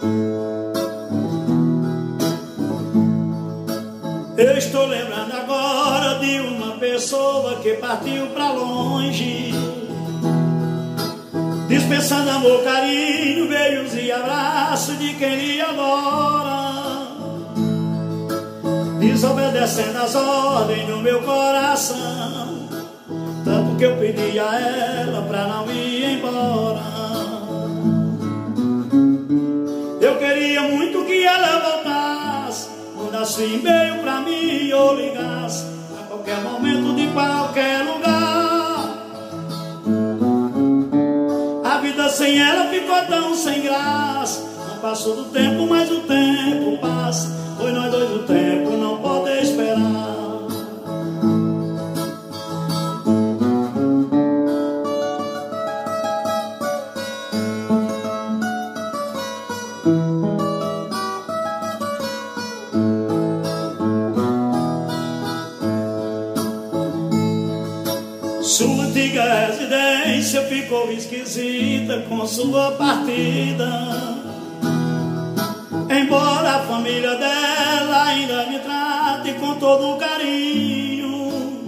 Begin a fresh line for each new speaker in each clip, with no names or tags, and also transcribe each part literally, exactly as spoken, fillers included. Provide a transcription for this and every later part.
Eu estou lembrando agora de uma pessoa que partiu pra longe, dispensando amor, carinho, beijos e abraços de quem lhe adora, desobedecendo as ordens do meu coração, tanto que eu pedi a ela pra não ir embora. Eu queria muito que ela voltasse, mandasse um e-mail pra mim ou ligasse a qualquer momento de qualquer lugar. A vida sem ela ficou tão sem graça. Não passou do tempo, mas o tempo passa. Foi nós dois, o tempo não pode esperar. Sua antiga residência ficou esquisita com sua partida, embora a família dela ainda me trate com todo carinho.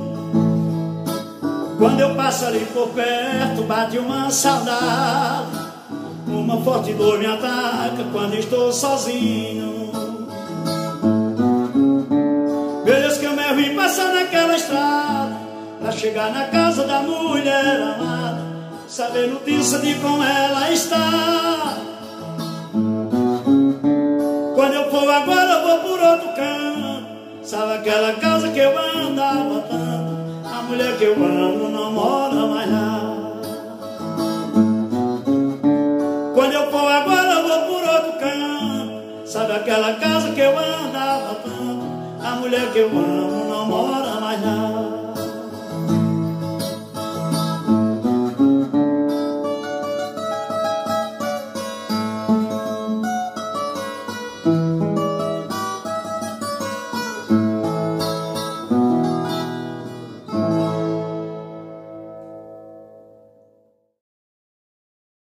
Quando eu passo ali por perto, bate uma saudade, uma forte dor me ataca quando estou sozinho. Meu Deus, que eu me vim passar naquela estrada pra chegar na casa da mulher amada, saber notícia de como ela está. Quando eu for agora eu vou por outro canto, sabe aquela casa que eu andava tanto, a mulher que eu amo não mora mais lá. Quando eu for agora eu vou por outro canto, sabe aquela casa que eu andava tanto, a mulher que eu amo